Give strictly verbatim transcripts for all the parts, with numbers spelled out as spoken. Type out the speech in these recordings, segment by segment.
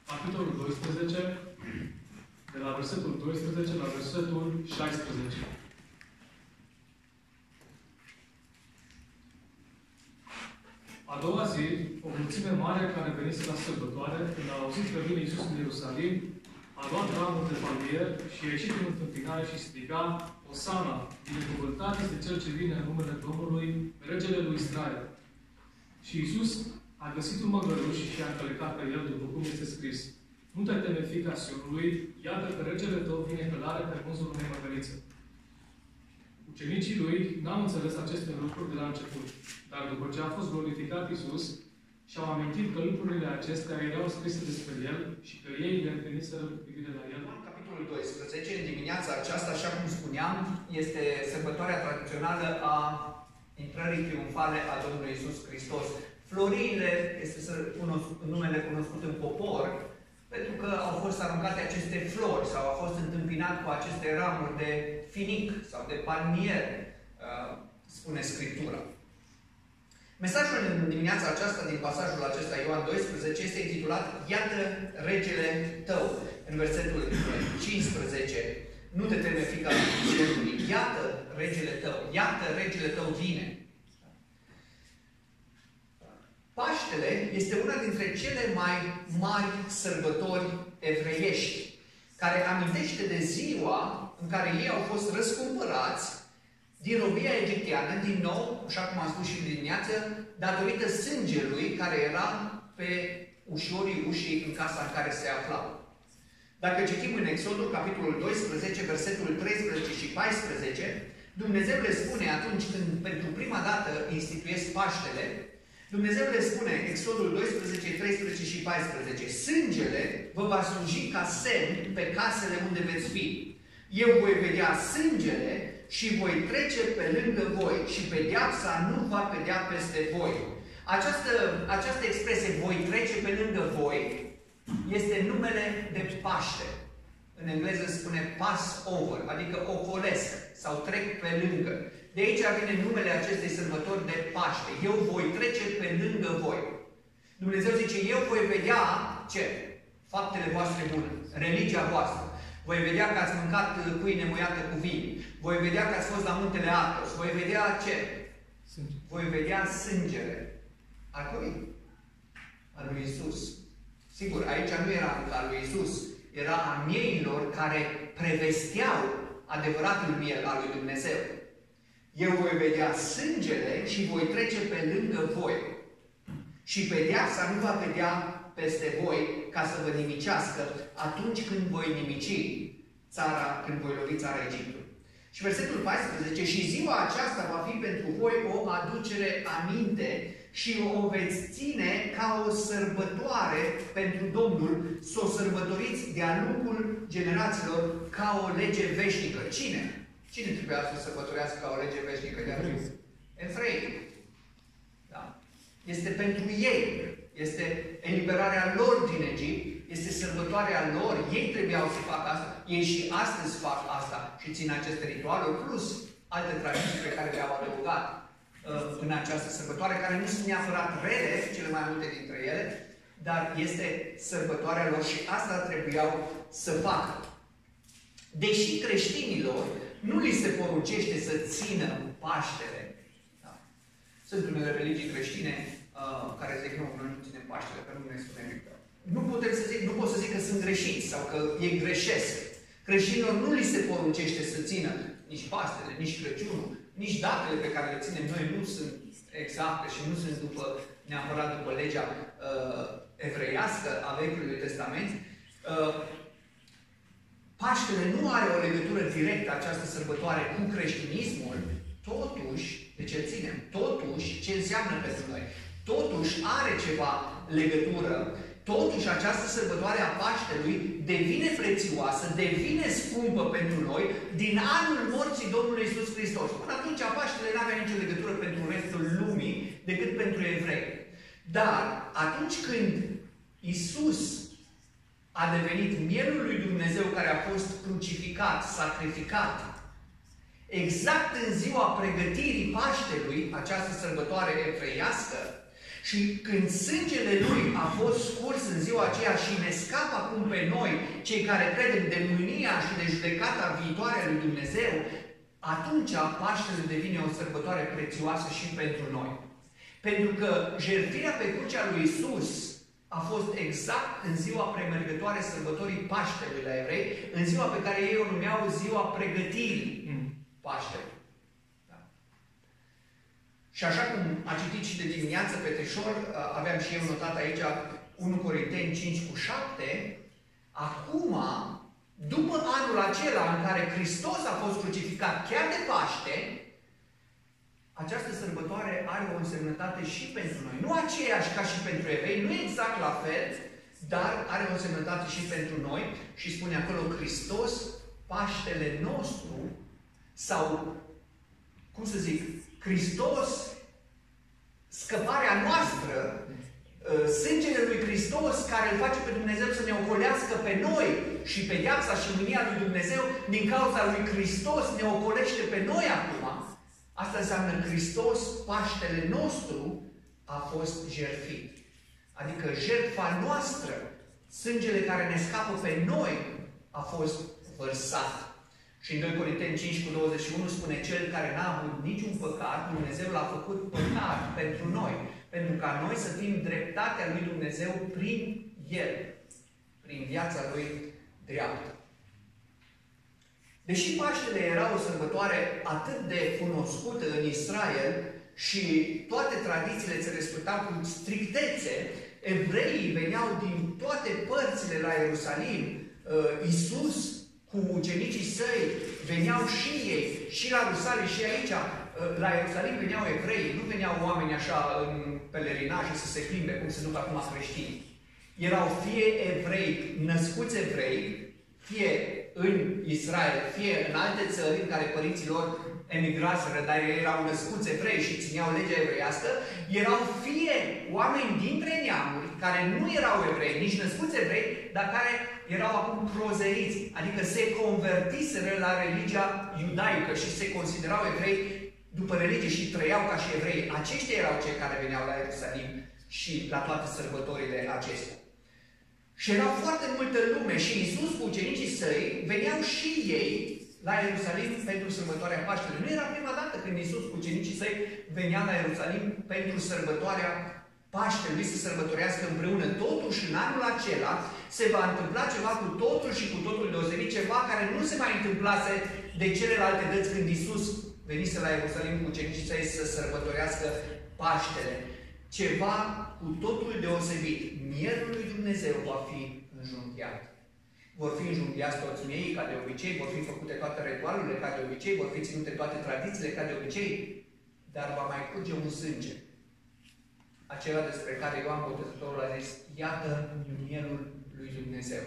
capitolul doisprezece, de la versetul doisprezece la versetul șaisprezece. A doua zi, o mulțime mare care venise la sărbătoare, când a auzit că vine Iisus în Ierusalim, a luat ramuri de palmier și a ieșit în întâmpinare și striga: Osana, binecuvântat este Cel ce vine în numele Domnului, Regele lui Israel. Și Iisus a găsit un măgăruș și a încălecat pe el, după cum este scris: Nu te teme, fiica Sionului, iată că regele tău vine călare pe munzul unei măgărițe. Ucenicii lui n-au înțeles aceste lucruri de la început, dar după ce a fost glorificat Iisus, și-au amintit că lucrurile acestea erau scrise despre el și că ei le împliniseră cu privire la el. În capitolul doisprezece, în dimineața aceasta, așa cum spuneam, este sărbătoarea tradițională a intrării triumfale a Domnului Iisus Hristos. Floriile este numele cunoscut în popor, pentru că au fost aruncate aceste flori sau au fost întâmpinat cu aceste ramuri de finic sau de palmier, spune Scriptura. Mesajul în dimineața aceasta, din pasajul acesta, Ioan doisprezece, este intitulat Iată regele tău. În versetul cincisprezece, nu te teme, fiica Sionului, iată regele tău, iată regele tău vine. Paștele este una dintre cele mai mari sărbători evreiești, care amintește de ziua în care ei au fost răscumpărați din robia egipteană, din nou, așa cum am spus și în dimineață, datorită sângelui care era pe ușorii ușii în casa în care se aflau. Dacă citim în Exodul, capitolul doisprezece, versetul treisprezece și paisprezece, Dumnezeu le spune atunci când pentru prima dată instituiesc Paștele, Dumnezeu le spune, Exodul doisprezece, treisprezece și paisprezece, sângele vă va sluji ca semn pe casele unde veți fi. Eu voi vedea sângele și voi trece pe lângă voi și pedeapsa nu va pedea peste voi. Această, această expresie, voi trece pe lângă voi, este numele de Paște. În engleză spune pass over, adică ocolesc sau trec pe lângă. De aici vine numele acestei sărbători de Paște. Eu voi trece pe lângă voi. Dumnezeu zice, eu voi vedea ce? Faptele voastre bune, religia voastră. Voi vedea că ați mâncat pâine muiată cu vin. Voi vedea că ați fost la muntele Athos. Voi vedea ce? Sânge. Voi vedea sângele. A cui? A lui Iisus. Sigur, aici nu era încă a lui Iisus. Era a mieilor care prevesteau adevăratul miel al lui Dumnezeu. Eu voi vedea sângele și voi trece pe lângă voi. Și pedeapsa nu va pedea peste voi ca să vă nimicească atunci când voi nimici țara, când voi lovi țara Egiptului. Și versetul paisprezece, și ziua aceasta va fi pentru voi o aducere aminte și o veți ține ca o sărbătoare pentru Domnul, să o sărbătoriți de-a lungul generațiilor ca o lege veșnică. Cine? Cine trebuia să sărbătorească ca o lege veșnică de-a lungul? Evrei. Da. Este pentru ei. Este eliberarea lor din Egipt, este sărbătoarea lor, ei trebuiau să facă asta, ei și astăzi fac asta și țin aceste ritualuri, plus alte tradiții pe care le-au adăugat uh, în această sărbătoare, care nu sunt neapărat rele, cele mai multe dintre ele, dar este sărbătoarea lor și asta trebuiau să facă. Deși creștinilor nu li se poruncește să țină Paștele. Da. Sunt unele religii creștine Uh, care zic, nu, noi nu ținem Paștele, că nu ne spune nimic. Nu, putem să zic, nu pot să zic că sunt greșiți sau că ei greșesc. Creștinilor nu li se poruncește să țină nici Paștele, nici Crăciunul, nici datele pe care le ținem noi nu sunt exacte și nu sunt după, neapărat după legea uh, evreiască a Vechiului Testament. Uh, Paștele nu are o legătură directă, această sărbătoare, cu creștinismul. Totuși, de ce ținem? Totuși, ce înseamnă pentru noi? Totuși are ceva legătură. Totuși această sărbătoare a Paștelui devine prețioasă, devine scumpă pentru noi din anul morții Domnului Iisus Hristos. Până atunci Paștele nu avea nicio legătură pentru restul lumii decât pentru evrei. Dar atunci când Iisus a devenit mielul lui Dumnezeu care a fost crucificat, sacrificat, exact în ziua pregătirii Paștelui, această sărbătoare evreiască, Și când sângele Lui a fost scurs în ziua aceea și ne scapă acum pe noi, cei care credem de mânia și de judecata viitoare a lui Dumnezeu, atunci Paștele devine o sărbătoare prețioasă și pentru noi. Pentru că jertfirea pe crucea lui Iisus a fost exact în ziua premergătoare sărbătorii Paștelui la evrei, în ziua pe care ei o numeau ziua pregătirii Paștelui. Da. Și așa cum a citit și de dimineață Petrișor, aveam și eu notat aici unu Corinteni cinci cu șapte, acum, după anul acela în care Hristos a fost crucificat chiar de Paște, această sărbătoare are o însemnătate și pentru noi. Nu aceeași ca și pentru evrei, nu exact la fel, dar are o însemnătate și pentru noi. Și spune acolo Hristos, Paștele nostru, sau, cum să zic, Hristos, scăparea noastră, sângele lui Hristos care îl face pe Dumnezeu să ne ocolească pe noi și pedeapsa și mânia lui Dumnezeu din cauza lui Hristos ne ocolește pe noi acum. Asta înseamnă Hristos, Paștele nostru, a fost jertfit. Adică jertfa noastră, sângele care ne scapă pe noi, a fost vărsat. Și în doi Corinteni cinci cu douăzeci și unu spune, cel care n-a avut niciun păcat, Dumnezeu l-a făcut păcat pentru noi, pentru ca noi să fim dreptatea lui Dumnezeu prin El, prin viața Lui dreaptă. Deși Paștele era o sărbătoare atât de cunoscută în Israel și toate tradițiile se respectau cu strictețe, evreii veneau din toate părțile la Ierusalim. Iisus cu ucenicii săi veneau și ei, și la Rusalii, și aici. La Ierusalim veneau evrei, nu veneau oameni așa în pelerinaje să se plimbe, cum se duc acum creștini. Erau fie evrei născuți evrei, fie în Israel, fie în alte țări în care părinții lor emigraseră, dar ei erau născuți evrei și țineau legea evreiască, erau fie oameni dintre neamuri, care nu erau evrei, nici născuți evrei, dar care erau acum prozeiți, adică se convertiseră la religia iudaică și se considerau evrei după religie și trăiau ca și evrei. Aceștia erau cei care veneau la Ierusalim și la toate sărbătorile acestea. Și era foarte multă lume și Iisus cu ucenicii săi veneau și ei la Ierusalim pentru sărbătoarea Paștelui. Nu era prima dată când Iisus cu ucenicii săi venea la Ierusalim pentru sărbătoarea Paștelui, să sărbătorească împreună. Totuși, în anul acela se va întâmpla ceva cu totul și cu totul deosebit, ceva care nu se mai întâmplase de celelalte dăți când Iisus venise la Ierusalim cu ucenicii săi să sărbătorească Paștele. Ceva cu totul deosebit. Mielul lui Dumnezeu va fi înjunghiat. Vor fi înjunghiați toți miei, ca de obicei, vor fi făcute toate ritualurile, ca de obicei, vor fi ținute toate tradițiile, ca de obicei, dar va mai curge un sânge. Acela despre care Ioan Botezătorul a zis, iată mielul lui Dumnezeu.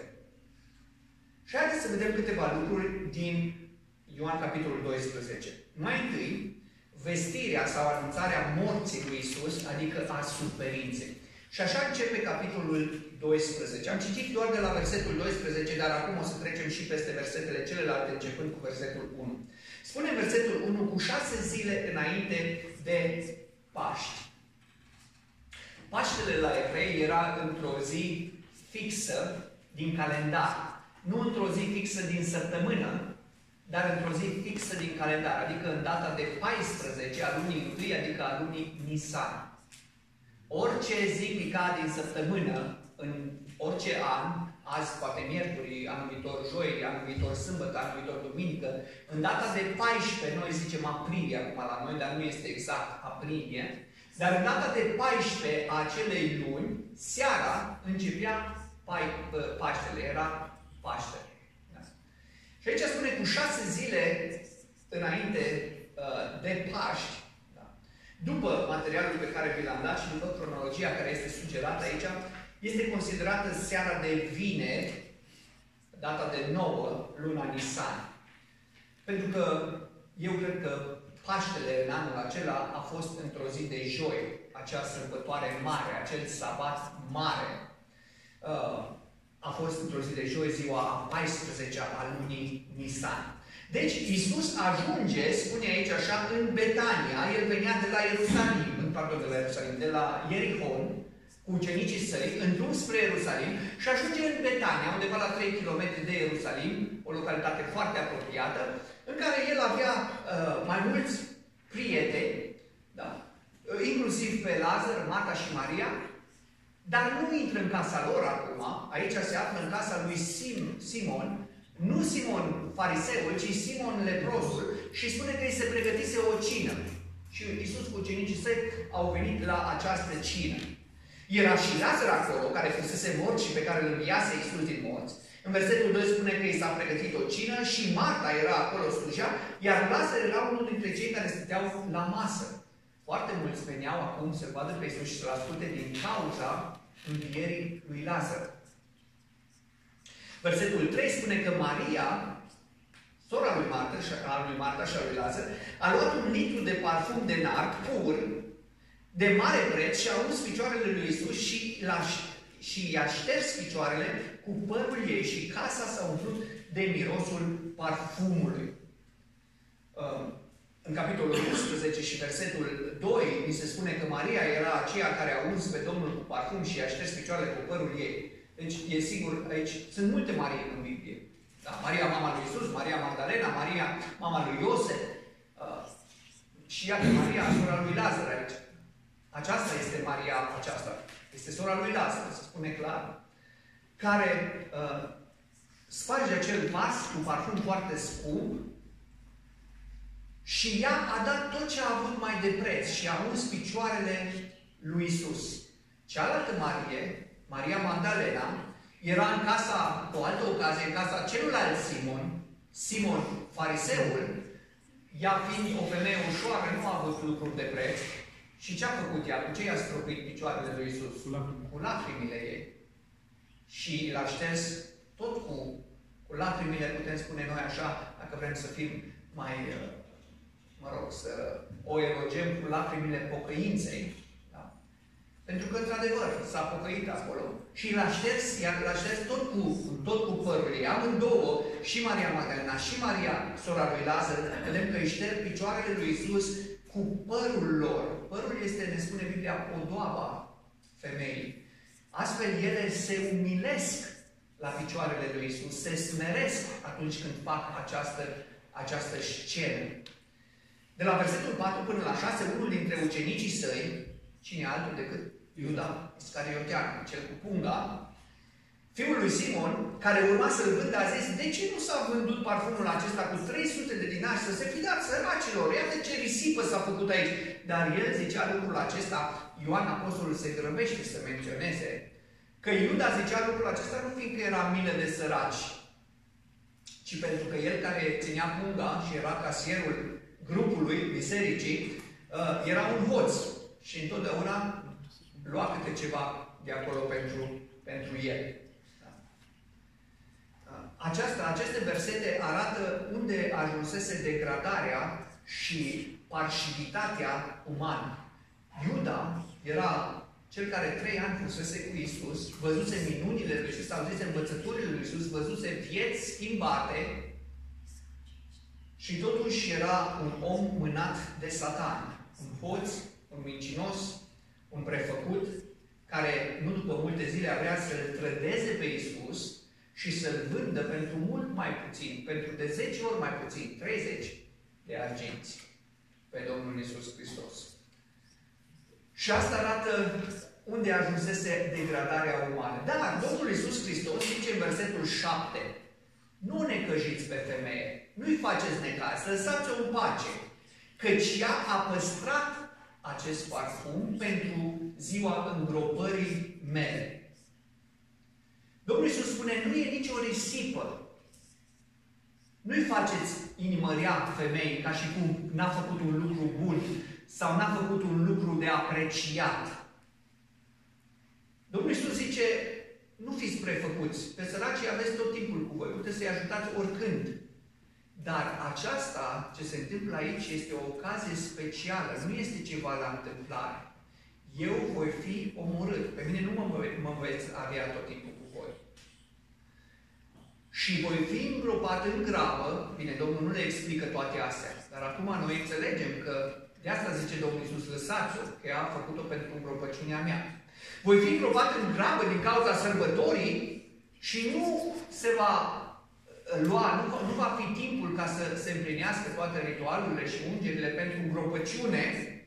Și haideți să vedem câteva lucruri din Ioan capitolul doisprezece. Mai întâi, vestirea sau anunțarea morții lui Iisus, adică a suferinței. Și așa începe capitolul doisprezece. Am citit doar de la versetul doisprezece, dar acum o să trecem și peste versetele celelalte, începând cu versetul unu. Spune în versetul unu, cu șase zile înainte de Paști. Paștele la evrei era într-o zi fixă din calendar. Nu într-o zi fixă din săptămână, dar într-o zi fixă din calendar, adică în data de paisprezece a lunii întâi, adică a lunii Nisan. Orice zi pica din săptămână, în orice an, azi poate miercuri, anul viitor joi, anul viitor sâmbătă, anul viitor duminică, în data de paisprezece, noi zicem aprilie acum la noi, dar nu este exact aprilie, dar în data de paisprezece a acelei luni, seara începea Paștele, era Paștele. Și aici spune cu șase zile înainte uh, de Paști, da? După materialul pe care vi l-am dat și după cronologia care este sugerată aici, este considerată seara de vineri, data de nouă, luna Nisan. Pentru că eu cred că Paștele în anul acela a fost într-o zi de joi, acea sărbătoare mare, acel sabat mare. Uh, a fost într-o zi de joi, ziua a paisprezecea a lunii Nisan. Deci Iisus ajunge, spune aici așa, în Betania. El venea de la Ierusalim, în pardon, de la Ierusalim, de la Ierihon, cu ucenicii săi, în drum spre Ierusalim și ajunge în Betania, undeva la trei kilometri de Ierusalim, o localitate foarte apropiată, în care el avea uh, mai mulți prieteni, da? uh, inclusiv pe Lazar, Marta și Maria, dar nu intră în casa lor acum, aici se află în casa lui Sim, Simon, nu Simon fariseul, ci Simon leprosul, și spune că îi se pregătise o cină. Și Iisus cu ucenicii săi au venit la această cină. Era și Lazar acolo, care fusese mort și pe care îl înviase Iisus din morți. În versetul doi spune că i s-a pregătit o cină și Marta era acolo, slujea, iar Lazar era unul dintre cei care stăteau la masă. Foarte mulți veneau acum să vadă pe Iisus și să-L asculte din cauza învierii lui Lazar. Versetul trei spune că Maria, sora lui Marta, a lui Marta și a lui Lazar, a luat un litru de parfum de nard pur, de mare preț, și a uns picioarele lui Iisus și, și i-a șters picioarele cu părul ei și casa s-a umplut de mirosul parfumului. În capitolul unsprezece și versetul doi, ni se spune că Maria era aceea care a uns pe Domnul cu parfum și i-a șters picioarele cu părul ei. Deci, e sigur, aici sunt multe Marii în Biblie. Da? Maria, mama lui Iisus, Maria Magdalena, Maria, mama lui Iosef, uh, și iată Maria, sora lui Lazar aici. Aceasta este Maria aceasta. Este sora lui Lazar, se spune clar, care uh, sparge acel vas cu parfum foarte scump și ea a dat tot ce a avut mai de preț și a uns picioarele lui Iisus. Cealaltă Marie, Maria Magdalena, era în casa, cu o altă ocazie, în casa celuilalt Simon, Simon fariseul, ea fiind o femeie ușoară, nu a avut lucruri de preț. Și ce a făcut ea? Cu ce i-a stropit picioarele lui Iisus? Cu lacrimile, cu lacrimile ei. Și l-a șters tot cu, cu lacrimile, putem spune noi așa, dacă vrem să fim mai, mă rog, să o elogiem, cu lacrimile pocăinței. Da? Pentru că, într-adevăr, s-a pocăit acolo. Și l-a șters, iar l-a șters tot cu, tot cu părul ei. Amândouă, și Maria Magdalena, și Maria, sora lui Lazar, vedem că îi șterg picioarele lui Iisus cu părul lor. Părul este, ne spune Biblia, podoaba femeii. Astfel, ele se umilesc la picioarele lui Iisus, se smeresc atunci când fac această, această scenă. De la versetul patru până la șase, unul dintre ucenicii săi, cine altul decât Iuda Iscariotean, cel cu punga, fiul lui Simon, care urma să-l vândă, a zis: de ce nu s-a vândut parfumul acesta cu trei sute de dinari să se fi dat săracilor? Iată ce risipă s-a făcut aici. Dar el zicea lucrul acesta, Ioan Apostolul se grăbește să menționeze, că Iuda zicea lucrul acesta nu fiindcă era milă de săraci, ci pentru că el care ținea punga și era casierul grupului, bisericii, era un hoț și întotdeauna lua câte ceva de acolo pentru, pentru el. Aceasta, aceste versete arată unde ajunsese degradarea și parșivitatea umană. Iuda era cel care trei ani fusese cu Iisus, văzuse minunile lui Iisus, auzise învățăturile lui Iisus, văzuse vieți schimbate și totuși era un om mânat de Satan. Un hoț, un mincinos, un prefăcut, care nu după multe zile avea să-L trădeze pe Iisus și să-L vândă pentru mult mai puțin, pentru de zece ori mai puțin, treizeci de arginți, pe Domnul Iisus Hristos. Și asta arată unde ajunsese degradarea umană. Dar Domnul Iisus Hristos zice în versetul șapte: nu necăjiți pe femeie, nu-i faceți necaz, lăsați-o în pace, căci ea a păstrat acest parfum pentru ziua îngropării mele. Domnul Iisus spune, nu e nicio risipă. Nu-i faceți inimă rea femeii ca și cum n-a făcut un lucru bun sau n-a făcut un lucru de apreciat. Domnul Iisus zice, nu fiți prefăcuți, pe săracii aveți tot timpul cu voi, puteți să-i ajutați oricând. Dar aceasta, ce se întâmplă aici, este o ocazie specială, nu este ceva la întâmplare. Eu voi fi omorât, pe mine nu mă, mă veți avea tot timpul cu voi. Și voi fi îngropat în grabă, bine, Domnul nu le explică toate astea, dar acum noi înțelegem că De asta zice Domnul Iisus, lăsați-o, că ea a făcut-o pentru îngropăciunea mea. Voi fi îngropat în grabă din cauza sărbătorii și nu se va lua, nu, nu va fi timpul ca să se împlinească toate ritualurile și ungerile pentru îngropăciune.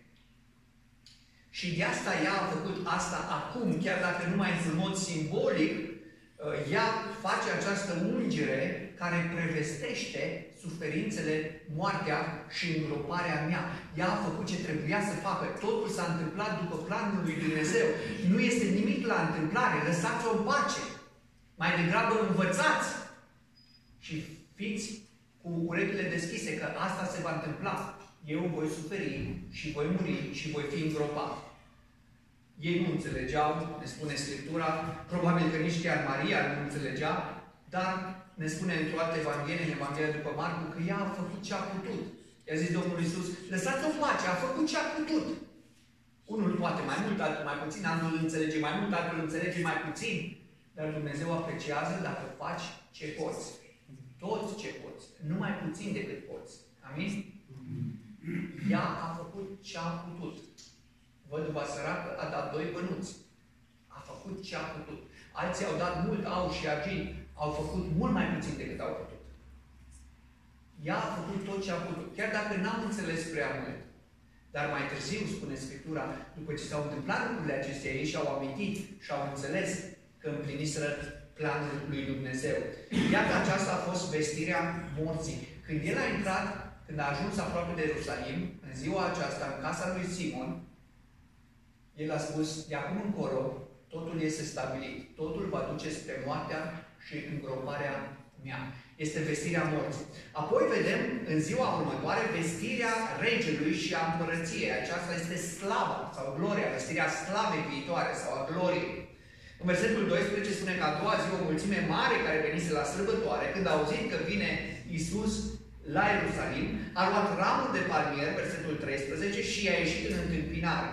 Și de asta ea a făcut asta acum, chiar dacă numai într-un mod simbolic, ea face această ungere care prevestește suferințele, moartea și îngroparea mea. Ea a făcut ce trebuia să facă. Totul s-a întâmplat după planul lui Dumnezeu. Nu este nimic la întâmplare. Lăsați-o în pace. Mai degrabă învățați și fiți cu urechile deschise că asta se va întâmpla. Eu voi suferi și voi muri și voi fi îngropat. Ei nu înțelegeau, ne spune Scriptura, probabil că nici chiar Maria nu înțelegea, dar ne spune într-o altă Evanghelie, în Evanghelia după Marcu, că ea a făcut ce a putut. I-a zis Domnul Iisus, lăsați-o în pace, a făcut ce a putut. Unul poate mai mult, altul mai puțin, altul înțelege mai mult, altul înțelege mai puțin. Dar Dumnezeu apreciază dacă faci ce poți. Toți ce poți. Nu mai puțin decât poți. Amin? Ea a făcut ce a putut. Văduva săracă a dat doi bănuți. A făcut ce a putut. Alții au dat mult aur și argint. Au făcut mult mai puțin decât au putut. Ea a făcut tot ce a putut. Chiar dacă n-am înțeles prea mult. Dar mai târziu, spune Scriptura, după ce s-au întâmplat lucrurile acestea, ei și-au amintit și au înțeles că împliniseră planul lui Dumnezeu. Iată, aceasta a fost vestirea morții. Când el a intrat, când a ajuns aproape de Ierusalim, în ziua aceasta, în casa lui Simon, el a spus, de acum încolo, totul este stabilit. Totul va duce spre moartea și îngroparea mea. Este vestirea morții. Apoi vedem, în ziua următoare, vestirea regelui și a împărăției. Aceasta este slava sau gloria, vestirea slavei viitoare sau a gloriei. În versetul doisprezece spune că a doua zi o mulțime mare care venise la sărbătoare, când a auzit că vine Iisus la Ierusalim, a luat ramul de palmier, versetul treisprezece, și a ieșit în întâmpinare.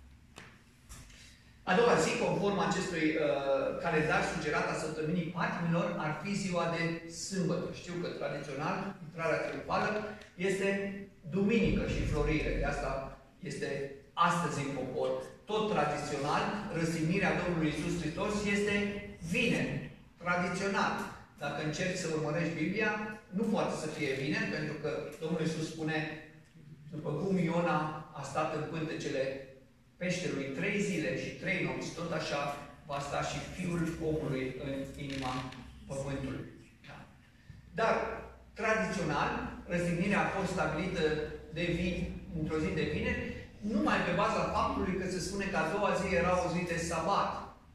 A doua zi, conform acestui uh, calendar sugerat a săptămânii patimilor, ar fi ziua de sâmbătă. Știu că tradițional, intrarea triumfală este duminică și înflorire. De asta este astăzi în popor. Tot tradițional, răstignirea Domnului Iisus Hristos este vineri. Tradițional. Dacă încerci să urmărești Biblia, nu poate să fie vineri, pentru că Domnul Iisus spune, după cum Iona a stat în pântecele peșterului trei zile și trei nopți, tot așa va sta și Fiul omului în inima pământului. Da. Dar, tradițional, răstignirea a fost stabilită de vin, într-o zi de vineri, numai pe baza faptului că se spune că a doua zi era o zi de sabat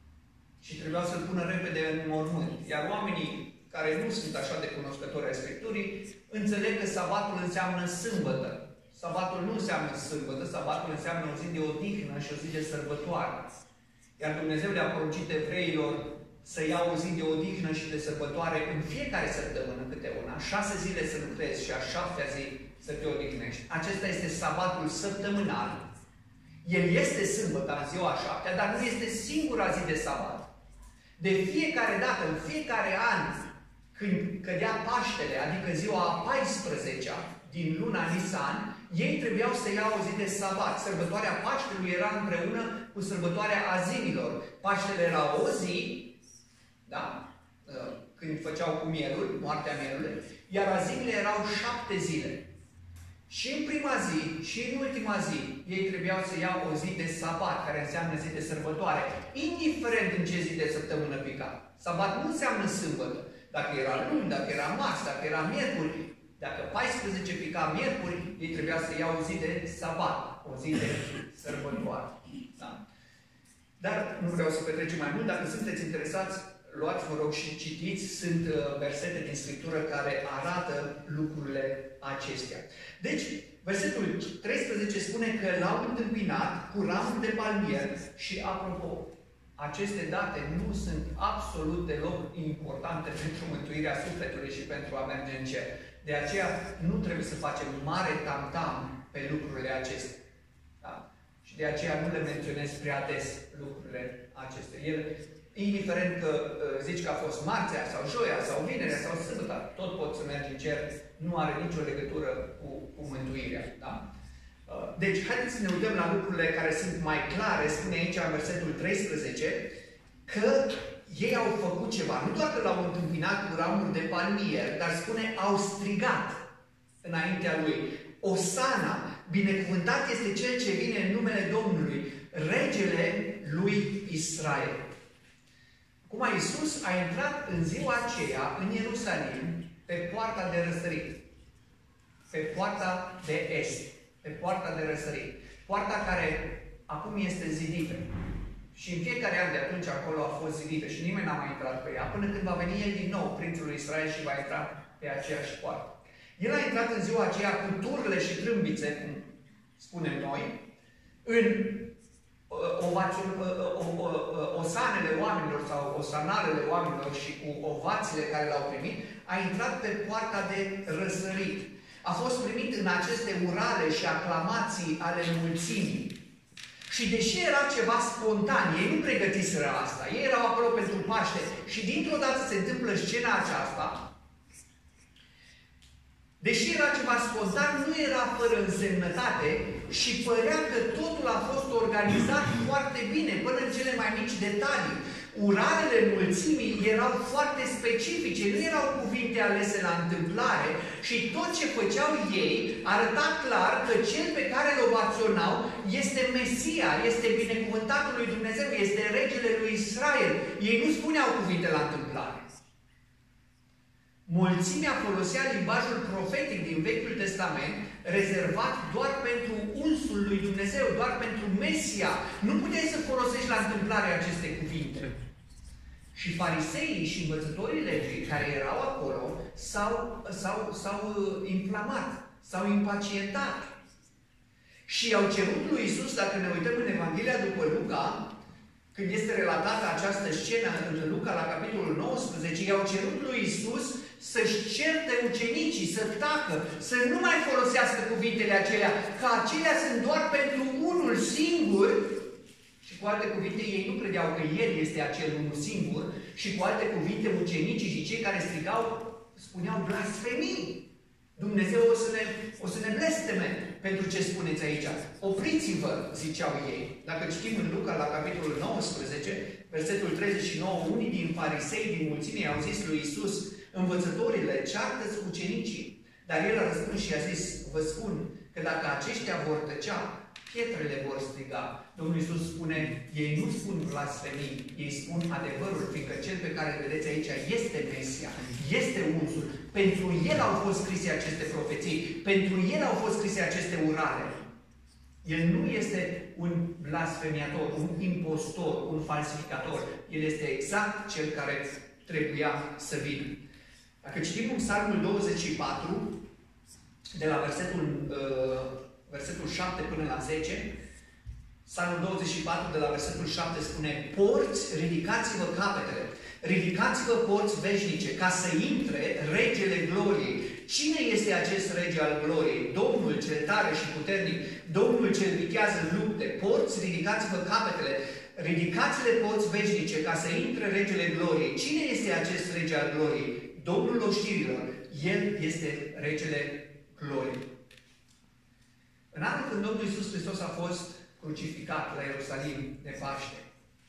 și trebuia să-l pună repede în mormânt. Iar oamenii care nu sunt așa de cunoscători ai Scripturii, înțeleg că sabatul înseamnă sâmbătă. Sabatul nu înseamnă sâmbătă, sabatul înseamnă o zi de odihnă și o zi de sărbătoare. Iar Dumnezeu le-a poruncit evreilor să iau o zi de odihnă și de sărbătoare în fiecare săptămână câte una, șase zile să lucrezi și a șaptea zi să te odihnești. Acesta este sabatul săptămânal. El este sâmbătă în ziua a șaptea, dar nu este singura zi de sabat. De fiecare dată, în fiecare an, când cădea Paștele, adică ziua a paisprezecea din luna Nisan, ei trebuiau să iau o zi de sabat. Sărbătoarea Paștelui era împreună cu sărbătoarea Azimilor. Paștele era o zi, da? Când făceau cu mielul, moartea mielului, iar Azimile erau șapte zile. Și în prima zi și în ultima zi, ei trebuiau să iau o zi de sabat, care înseamnă zi de sărbătoare, indiferent în ce zi de săptămână pica. Sabat nu înseamnă sâmbătă. Dacă era luni, dacă era marți, dacă era miercuri, dacă paisprezece pica miercuri, ei trebuia să iau o zi de sabat, o zi de sărbătoare. Da? Dar nu vreau să petrecem mai mult. Dacă sunteți interesați, luați, vă rog, și citiți. Sunt uh, versete din Scriptură care arată lucrurile acestea. Deci, versetul treisprezece spune că l-au întâmpinat cu ramul de palmier și, apropo, aceste date nu sunt absolut deloc importante pentru mântuirea sufletului și pentru a merge în cer. De aceea nu trebuie să facem mare tam-tam pe lucrurile acestea. Da? Și de aceea nu le menționez prea des lucrurile acestea. El, indiferent că zici că a fost marțea sau joia sau vinerea sau sâmbătă, tot poți să mergi în cer, nu are nicio legătură cu, cu mântuirea. Da? Deci, haideți să ne uităm la lucrurile care sunt mai clare. Spune aici, în versetul treisprezece, că ei au făcut ceva. Nu doar că l-au întâmpinat cu ramuri de palmier, dar spune, au strigat înaintea lui. Osana, binecuvântat este cel ce vine în numele Domnului, regele lui Israel. Acum Iisus a intrat în ziua aceea în Ierusalim pe poarta de răsărit, pe poarta de est, pe poarta de răsărit, poarta care acum este zidită. Și în fiecare an de atunci acolo a fost zidită și nimeni n-a mai intrat pe ea, până când va veni el din nou, prințul lui Israel, și va intra pe aceeași poartă. El a intrat în ziua aceea cu turle și trâmbițe, cum spunem noi, în osanele oamenilor sau osanalele oamenilor și cu ovațiile care l-au primit, a intrat pe poarta de răsărit. A fost primit în aceste urale și aclamații ale mulțimii. Și deși era ceva spontan, ei nu pregătiseră asta, ei erau acolo pentru Paște și dintr-o dată se întâmplă scena aceasta, deși era ceva spontan, nu era fără însemnătate și părea că totul a fost organizat foarte bine, până în cele mai mici detalii. Uralele mulțimii erau foarte specifice, nu erau cuvinte alese la întâmplare și tot ce făceau ei arăta clar că cel pe care îl ovaționau este Mesia, este binecuvântatul lui Dumnezeu, este regele lui Israel. Ei nu spuneau cuvinte la întâmplare. Mulțimea folosea limbajul profetic din Vechiul Testament, rezervat doar pentru unsul lui Dumnezeu, doar pentru Mesia. Nu puteai să folosești la întâmplare aceste cuvinte. Și fariseii și învățătorii legii care erau acolo s-au inflamat, s-au impacientat. Și au cerut lui Iisus, dacă ne uităm în Evanghelia după Luca, când este relatată această scenă în Luca la capitolul nouăsprezece, i-au cerut lui Iisus să-și certe ucenicii, să tacă, să nu mai folosească cuvintele acelea, că acelea sunt doar pentru unul singur. Și cu alte cuvinte, ei nu credeau că El este acel unul singur. Și cu alte cuvinte, ucenicii și cei care strigau, spuneau blasfemii. Dumnezeu o să ne, o să ne blesteme pentru ce spuneți aici. Opriți-vă, ziceau ei. Dacă citim în Luca la capitolul nouăsprezece, versetul treizeci și nouă, unii din farisei din mulțime au zis lui Iisus, învățătorile, ceartă-ți ucenicii. Dar el a răspuns și a zis, vă spun că dacă aceștia vor tăcea, pietrele vor striga. Domnul Iisus spune, ei nu spun blasfemii, ei spun adevărul, fiindcă cel pe care îl vedeți aici este Mesia, este unsul. Pentru el au fost scrise aceste profeții, pentru el au fost scrise aceste urale. El nu este un blasfemiator, un impostor, un falsificator. El este exact cel care trebuia să vină. Dacă citim în Psalmul douăzeci și patru, de la versetul, uh, versetul șapte până la zece, Psalmul douăzeci și patru, de la versetul șapte, spune, porți, ridicați-vă capetele, ridicați-vă porți veșnice, ca să intre regele gloriei. Cine este acest rege al gloriei? Domnul cel tare și puternic, Domnul cel vitează în lupte. Porți, ridicați-vă capetele, ridicați-le porți veșnice, ca să intre regele gloriei. Cine este acest rege al gloriei? Domnul oștirilor. El este regele gloriei. În anul când Domnul Iisus Hristos a fost crucificat la Ierusalim de Paște,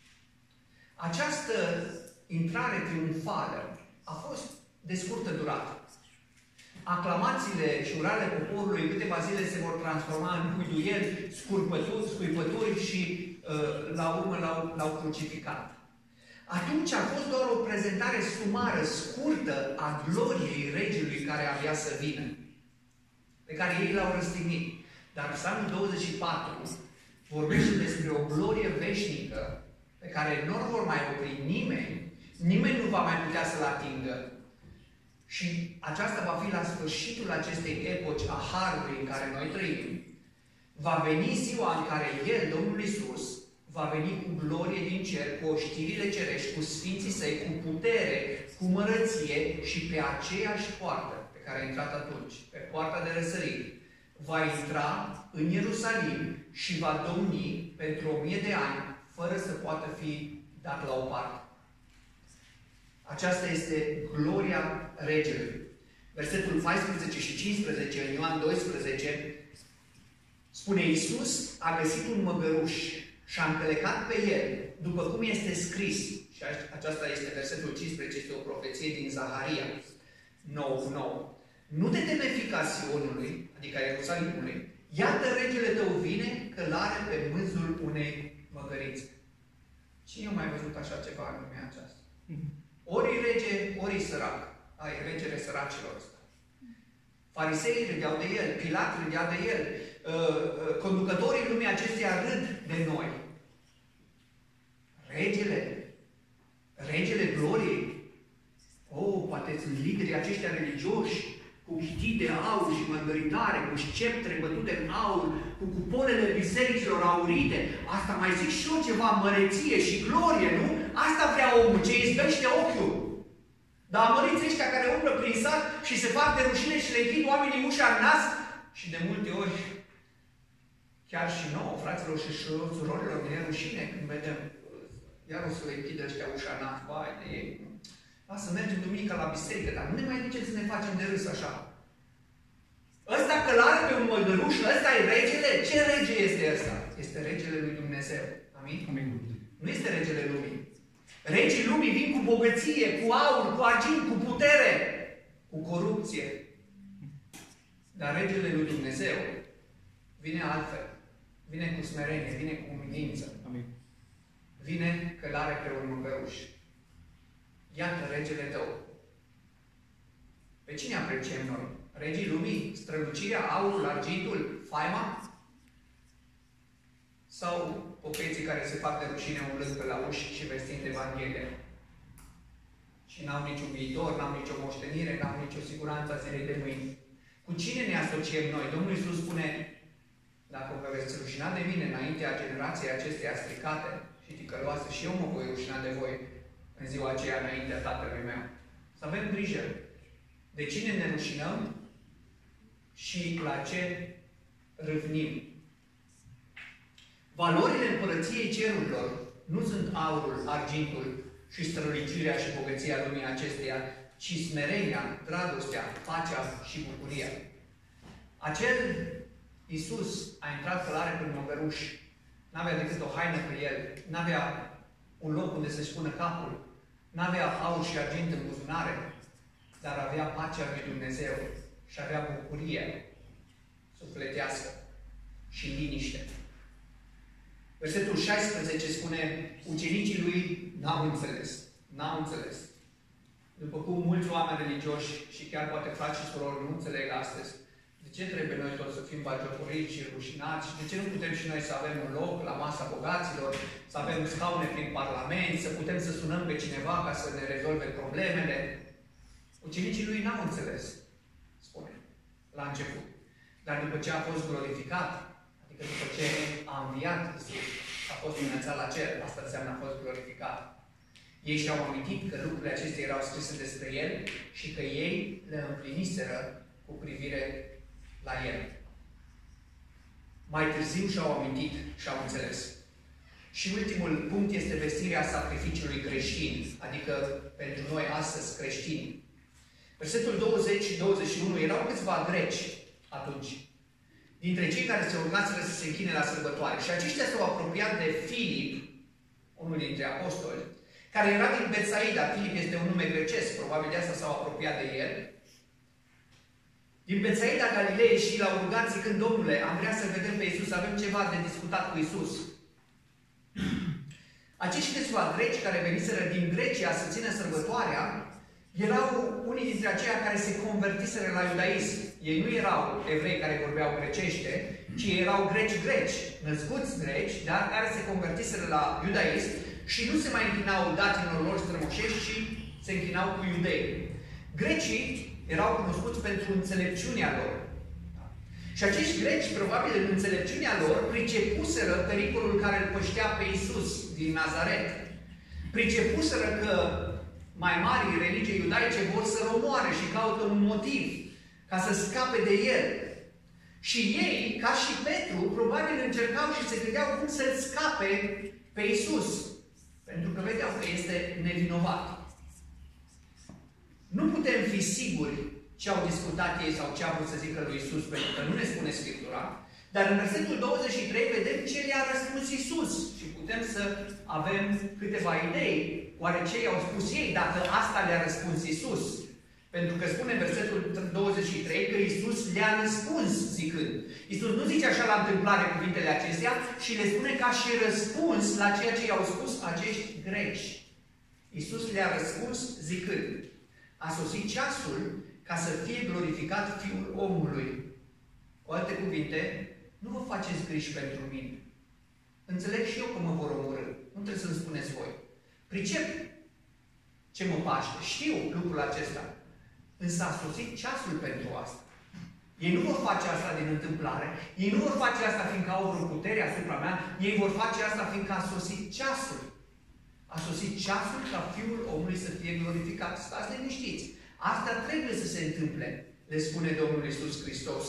această intrare triumfală a fost de scurtă durată. Aclamațiile și uralele poporului în câteva zile se vor transforma în huiduieli, scurpături, scuipături și uh, la urmă l-au crucificat. Atunci a fost doar o prezentare sumară, scurtă, a gloriei regelui care avea să vină, pe care ei l-au răstignit. Dar Psalmul douăzeci și patru vorbește despre o glorie veșnică pe care nu o vor mai opri nimeni, nimeni nu va mai putea să-l atingă. Și aceasta va fi la sfârșitul acestei epoci a Harului în care noi trăim. Va veni ziua în care El, Domnul Iisus, va veni cu glorie din cer, cu oștirile cerești, cu sfinții săi, cu putere, cu mărăție și pe aceeași poartă pe care a intrat atunci, pe poarta de răsărit, va intra în Ierusalim și va domni pentru o mie de ani, fără să poată fi dat la o parte. Aceasta este gloria regelui. Versetul paisprezece și cincisprezece în Ioan doisprezece Spune Iisus, a găsit un măgăruș și a încălecat pe el, după cum este scris. Și aceasta este versetul cincisprezece, este o profeție din Zaharia nouă nouă. Nu te teme, fiica Sionului, adică a Ierusalimului, iată regele tău vine călare pe mânzul unei măgărițe. Cine a mai văzut așa ceva în lumea aceasta? Ori rege, ori sărac. Ai, regele săracilor ăsta. Fariseii râdeau de el, Pilat râdea de el, conducătorii lumii acesteia râd de noi. Regele, regele gloriei, oh, poate sunt liderii aceștia religioși, cu chitii de aur și mărgăritare, cu sceptre bătute în aur, cu cupolele bisericilor aurite. Asta mai zic și eu ceva, măreție și glorie, nu? Asta vrea omul, ce izbește ochiul. Dar amăriți ăștia care umblă prin sat și se fac de rușine și le închid oamenii ușa în nas și de multe ori, chiar și nouă, fraților și surorilor, ne e rușine când vedem, iar o să le închidă ăștia ușa în nas, vai de ei. Lasă, mergem duminica la biserică, dar nu ne mai ducem să ne facem de râs așa. Ăsta călare pe un măgăruș, ăsta e regele? Ce rege este ăsta? Este regele lui Dumnezeu. Amin? Amin. Nu este regele lumii. Regii lumii vin cu bogăție, cu aur, cu argint, cu putere, cu corupție. Dar regele lui Dumnezeu vine altfel. Vine cu smerenie, vine cu umilință. Amin. Vine călare pe un măgăruș. Iată regele tău. Pe cine apreciem noi? Regii lumii? Strălucirea, aurul, argintul, faima? Sau popeții care se fac de rușine umblând pe la uși și vestind Evanghelia? Și n-au niciun viitor, n-au nicio moștenire, n-au nicio siguranță a zilei de mâine. Cu cine ne asociem noi? Domnul Iisus spune, dacă vă veți rușina de mine înaintea generației acesteia stricate și ticăloase, și eu mă voi rușina de voi în ziua aceea înaintea Tatălui meu. Să avem grijă de cine ne rușinăm și la ce râvnim. Valorile împărăției cerurilor nu sunt aurul, argintul și strălucirea și bogăția lumii acesteia, ci smerenia, dragostea, pacea și bucuria. Acel Iisus a intrat călare pe un măgăruș, n-avea decât o haină pe el, n-avea un loc unde să-și pună capul, n-avea aur și argint în buzunare, dar avea pacea lui Dumnezeu și avea bucurie sufletească și liniște. Versetul șaisprezece spune, ucenicii lui n-au înțeles. N-au înțeles. După cum mulți oameni religioși și chiar poate frați și surori nu înțeleg astăzi, de ce trebuie noi toți să fim bagiocoriți și rușinați și de ce nu putem și noi să avem un loc la masa bogaților, să avem scaune prin parlament, să putem să sunăm pe cineva ca să ne rezolve problemele? Ucenicii lui n-au înțeles, spune, la început. Dar după ce a fost glorificat, adică după ce a înviat Iisus, a fost înălțat la cer, asta înseamnă a fost glorificat. Ei și-au amintit că lucrurile acestea erau scrise despre El și că ei le împliniseră cu privire la El. Mai târziu și-au amintit și au înțeles. Și ultimul punct este vestirea sacrificiului creștin, adică pentru noi astăzi creștini. Versetul douăzeci și douăzeci și unu, erau câțiva greci atunci, dintre cei care se urmaseră să se închine la sărbătoare. Și aceștia s-au apropiat de Filip, unul dintre apostoli, care era din Betsaida. Filip este un nume grecesc, probabil de asta s-au apropiat de el. Din Betsaida Galilei și l-au rugat zicând, Domnule, am vrea să vedem pe Iisus, avem ceva de discutat cu Iisus. Acești câțiva greci care veniseră din Grecia să țină sărbătoarea, erau unii dintre aceia care se convertiseră la iudaism. Ei nu erau evrei care vorbeau grecește, ci erau greci-greci, născuți greci, dar care se convertiseră la iudaism și nu se mai închinau datinilor lor strămoșești, ci se închinau cu iudei. Grecii erau cunoscuți pentru înțelepciunea lor. Și acești greci, probabil în înțelepciunea lor, pricepuseră pericolul care îl păștea pe Iisus din Nazaret. Pricepuseră că mai mari religii iudaice vor să-l omoare și caută un motiv ca să scape de el. Și ei, ca și Petru, probabil încercau și se gândeau cum să-l scape pe Iisus. Pentru că vedeau că este nevinovat. Nu putem fi siguri ce au discutat ei sau ce au vrut să zică lui Iisus, pentru că nu ne spune Scriptura, Dar în versetul douăzeci și trei vedem ce le-a răspuns Iisus. Și putem să avem câteva idei. Oare ce i-au spus ei dacă asta le-a răspuns Iisus? Pentru că spune în versetul douăzeci și trei că Iisus le-a răspuns zicând. Iisus nu zice așa la întâmplare cuvintele acestea și le spune ca și răspuns la ceea ce i-au spus acești greci. Iisus le-a răspuns zicând: a sosit ceasul ca să fie glorificat Fiul omului. Cu alte cuvinte, nu vă faceți griji pentru mine. Înțeleg și eu că mă vor omorî. Nu trebuie să-mi spuneți voi. Pricep ce mă paște. Știu lucrul acesta. Însă a sosit ceasul pentru asta. Ei nu vor face asta din întâmplare. Ei nu vor face asta fiindcă au vreo putere asupra mea. Ei vor face asta fiindcă a sosit ceasul. A sosit ceasul ca Fiul omului să fie glorificat. Stați liniștiți. Asta trebuie să se întâmple, le spune Domnul Iisus Hristos.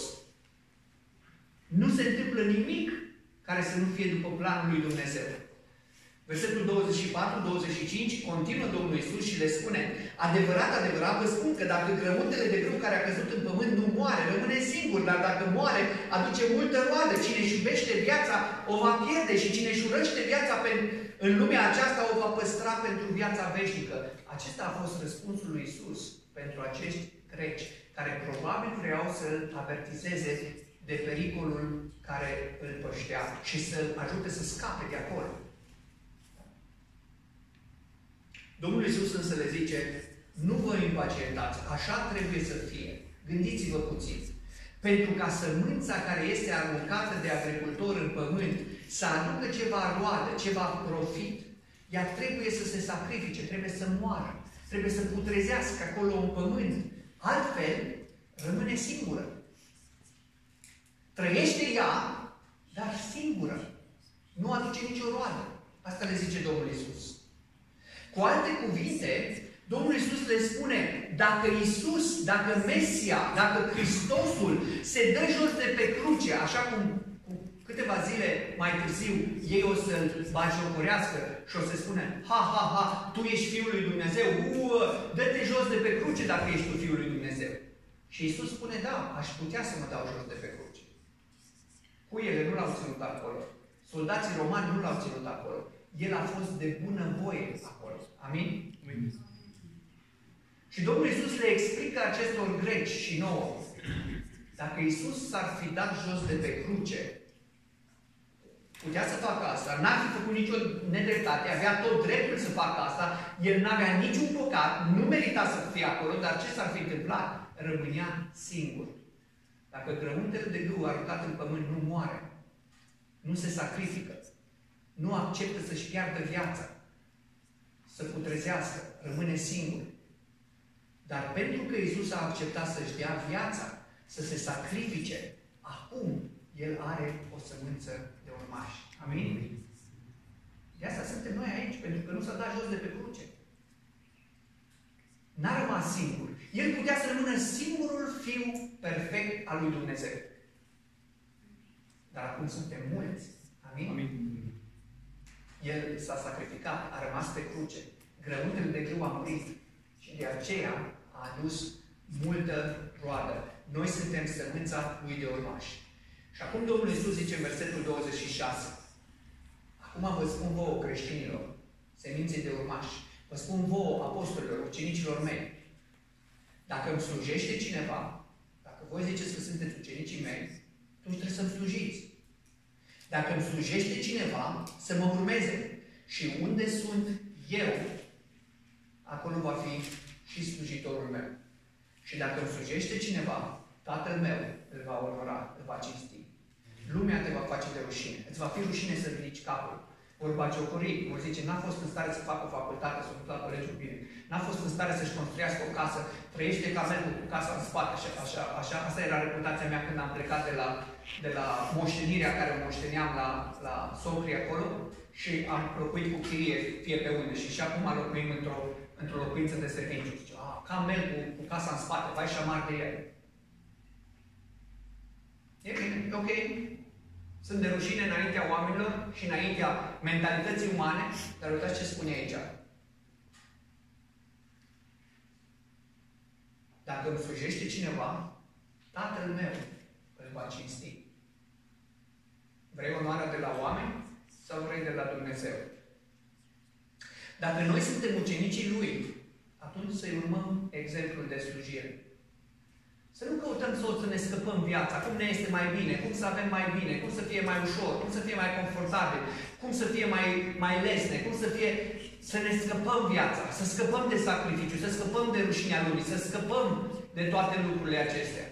Nu se întâmplă nimic care să nu fie după planul lui Dumnezeu. Versetul douăzeci și patru douăzeci și cinci continuă Domnul Iisus și le spune: adevărat, adevărat vă spun că dacă grăuntele de grâu care a căzut în pământ nu moare, rămâne singur, dar dacă moare, aduce multă roadă. Cine își iubește viața, o va pierde și cine își urăște viața pe, în lumea aceasta, o va păstra pentru viața veșnică. Acesta a fost răspunsul lui Iisus pentru acești greci, care probabil vreau să-l avertizeze de pericolul care îl păștea și să-l ajute să scape de acolo. Domnul Iisus însă le zice: nu vă impacientați, așa trebuie să fie. Gândiți-vă puțin. Pentru ca sămânța care este aruncată de agricultor în pământ să aducă ceva roadă, ceva profit, ea trebuie să se sacrifice, trebuie să moară, trebuie să putrezească acolo în pământ. Altfel, rămâne singură. Trăiește ea, dar singură. Nu aduce nicio roadă. Asta le zice Domnul Iisus. Cu alte cuvinte, Domnul Iisus le spune: dacă Iisus, dacă Mesia, dacă Hristosul se dă jos de pe cruce, așa cum cu câteva zile mai târziu ei o să-l bagiocorească și o să spune: ha, ha, ha, tu ești Fiul lui Dumnezeu, uă, dă-te jos de pe cruce dacă ești tu Fiul lui Dumnezeu. Și Iisus spune: da, aș putea să mă dau jos de pe cruce. Cuiele nu l-au ținut acolo. Soldații romani nu l-au ținut acolo. El a fost de bună voie acolo. Amin? Amin. Și Domnul Iisus le explică acestor greci și nouă: dacă Iisus s-ar fi dat jos de pe cruce, putea să facă asta, n-ar fi făcut nicio nedreptate, avea tot dreptul să facă asta, el n-avea niciun păcat, nu merita să fie acolo, dar ce s-ar fi întâmplat? Rămânea singur. Dacă grăuntele de grâu aruncat în pământ nu moare, nu se sacrifică, nu acceptă să-și piardă viața, să putrezească, rămâne singur. Dar pentru că Iisus a acceptat să-și dea viața, să se sacrifice, acum El are o sămânță de urmași. Amin? De asta suntem noi aici, pentru că nu s-a dat jos de pe cruce. N-a rămas singur. El putea să rămână singurul Fiu perfect al lui Dumnezeu. Dar acum suntem mulți. Amin? Amin. El s-a sacrificat, a rămas pe cruce. Grăuntele de grâu a murit. Și de aceea a adus multă roadă. Noi suntem sămânța lui de urmași. Și acum Domnul Iisus zice în versetul douăzeci și șase: acum vă spun vouă, creștinilor, seminței de urmași, vă spun vouă, apostolilor, ucenicilor mei, dacă îmi slujește cineva, dacă voi ziceți că sunteți ucenicii mei, atunci trebuie să-mi slujiți. Dacă îmi slujește cineva, să mă urmeze. Și unde sunt eu, acolo va fi și slujitorul meu. Și dacă îmi slujește cineva, Tatăl meu îl va onora, îl va cinsti. Lumea te va face de rușine. Îți va fi rușine să ridici capul. Vor bagiocori, vor zice: n-a fost în stare să facă o facultate, să nu la colegiul bine. N-a fost în stare să-și construiască o casă. Trăiește ca melul cu casa în spate. Așa, așa, așa. Asta era reputația mea când am plecat de la, de la moștenirea care o moșteneam la, la socrii acolo și am locuit cu chirie fie pe unde. Și și acum locuim într-o într-o locuință de serviciu. Zice: ah, ca mel cu, cu casa în spate, vai și amar de el. E bine, ok. Sunt de rușine înaintea oamenilor și înaintea mentalității umane, dar uitați ce spune aici. Dacă îmi slujește cineva, Tatăl meu îl va cinsti. Vrei onoarea de la oameni sau vrei de la Dumnezeu? Dacă noi suntem ucenicii Lui, atunci să-i urmăm exemplul de slujire. Să nu căutăm să ne scăpăm viața, cum ne este mai bine, cum să avem mai bine, cum să fie mai ușor, cum să fie mai confortabil, cum să fie mai, mai lesne, cum să fie... Să ne scăpăm viața, să scăpăm de sacrificiu, să scăpăm de rușinea lumii, să scăpăm de toate lucrurile acestea.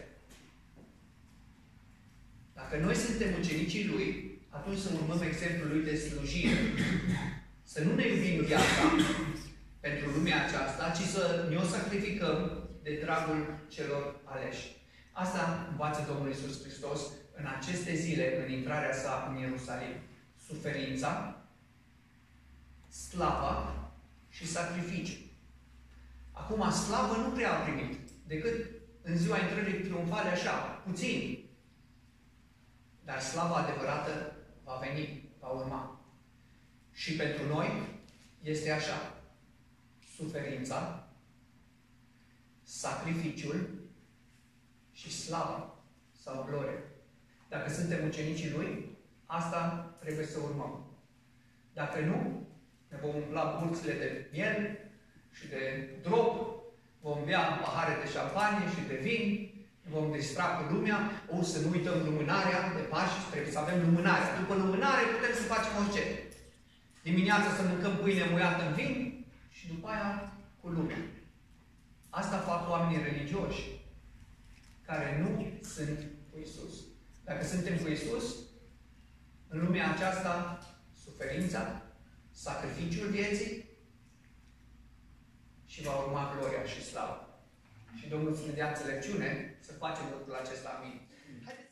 Dacă noi suntem ucenicii Lui, atunci să urmăm exemplul Lui de slujire. Să nu ne iubim viața pentru lumea aceasta, ci să ne o sacrificăm de dragul celor aleși. Asta învață Domnul Iisus Hristos în aceste zile, în intrarea sa în Ierusalim. Suferința, slava și sacrificiu. Acum, slavă nu prea a primit, decât în ziua intrării triumfale așa, puțin. Dar slava adevărată va veni, va urma. Și pentru noi este așa. Suferința, sacrificiul și slava sau gloria. Dacă suntem ucenicii Lui, asta trebuie să urmăm. Dacă nu, ne vom umpla burțile de miel și de drop, vom bea pahare de șampanie și de vin, ne vom distra cu lumea, o să nu uităm lumânarea de Paști, trebuie să avem lumânarea. După lumânare putem să facem orice. Dimineața să mâncăm pâine muiată în vin și după aia cu lumea. Asta fac oamenii religioși care nu sunt cu Iisus. Dacă suntem cu Iisus, în lumea aceasta, suferința, sacrificiul vieții și va urma gloria și slava. Și Domnul să ne dea înțelepciune să facem lucrul acesta. Amin. Haideți